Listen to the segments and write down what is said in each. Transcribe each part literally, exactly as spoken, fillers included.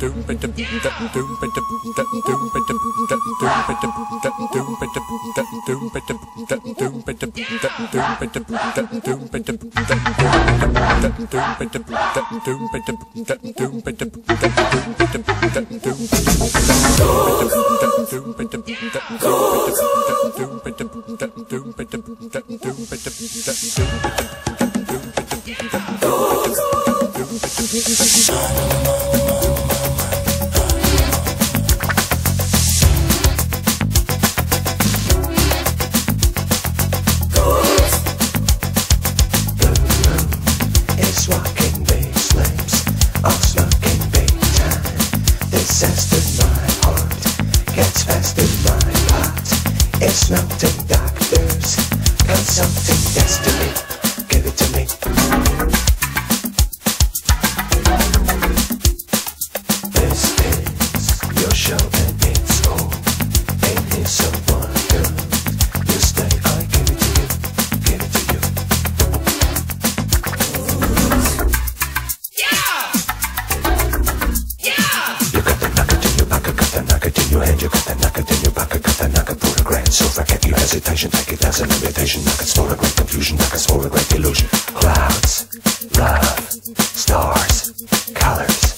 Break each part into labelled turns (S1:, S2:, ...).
S1: Hesitation, take it as an invitation. I can explore a great confusion, I can explore a great illusion. Clouds, love, stars, colors.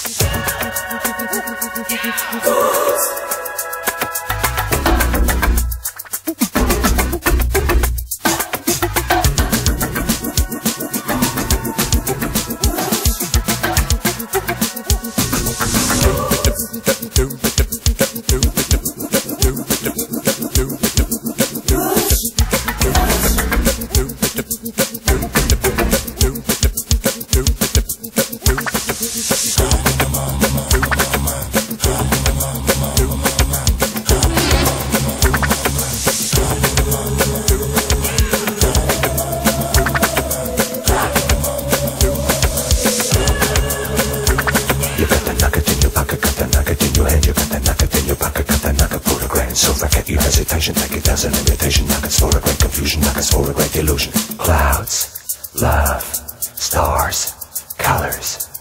S1: So forget your hesitation, take it as an invitation. I can explore a great confusion, I can explore a great illusion. Clouds, love, stars, colors.